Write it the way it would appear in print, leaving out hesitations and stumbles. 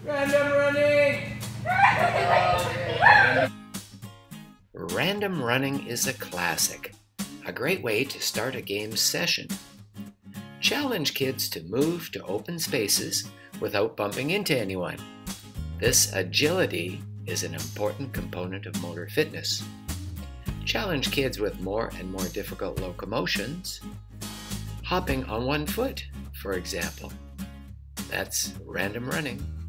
Random running! Random running is a classic, a great way to start a game session. Challenge kids to move to open spaces without bumping into anyone. This agility is an important component of motor fitness. Challenge kids with more and more difficult locomotions, hopping on one foot, for example. That's random running.